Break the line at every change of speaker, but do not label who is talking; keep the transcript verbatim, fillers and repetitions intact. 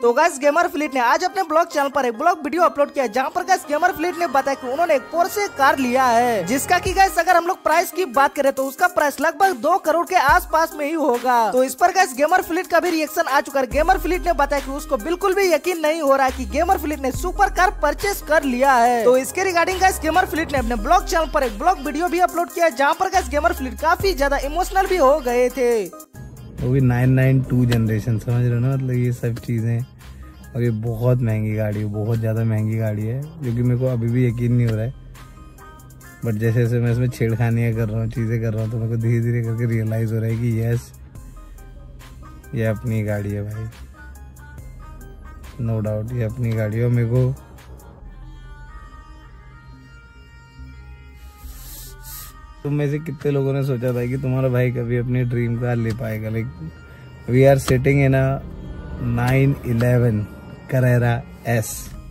तो guys gamer fleet ने आज अपने ब्लॉग चैनल पर एक ब्लॉग वीडियो अपलोड किया जहां पर गाइस गेमर फ्लीट ने बताया कि उन्होंने एक पोर्शे कार लिया है जिसका कि गाइस अगर हम लोग प्राइस की बात करें तो उसका प्राइस लगभग दो करोड़ के आसपास में ही होगा। तो इस पर गाइस गेमर फ्लीट का भी रिएक्शन आ चुका है। गेमर फ्लीट ने बताया कि उसको बिल्कुल भी यकीन नहीं हो रहा है कि गेमर फ्लीट ने सुपर कार परचेस कर लिया है। तो इसके रिगार्डिंग गाइस गेमर फ्लीट ने अपने ब्लॉग चैनल पर एक ब्लॉग वीडियो भी अपलोड किया जहाँ पर गाइस गेमर फ्लीट काफी ज्यादा इमोशनल भी हो गए थे।
वो भी नाइन नाइन टू जनरेशन, समझ रहे हो ना, मतलब ये सब चीजें। और ये बहुत महंगी गाड़ी है, बहुत ज़्यादा महंगी गाड़ी है, जो कि मेरे को अभी भी यकीन नहीं हो रहा है। बट जैसे जैसे मैं इसमें छेड़खानियाँ कर रहा हूँ, चीज़ें कर रहा हूँ, तो मेरे को धीरे धीरे करके रियलाइज़ हो रहा है कि यस, ये अपनी गाड़ी है भाई, नो डाउट ये अपनी गाड़ी है। और मेरे को तुम में से कितने लोगों ने सोचा था कि तुम्हारा भाई कभी अपनी ड्रीम कार ले पाएगा। Like we are sitting in a nine eleven Carrera S।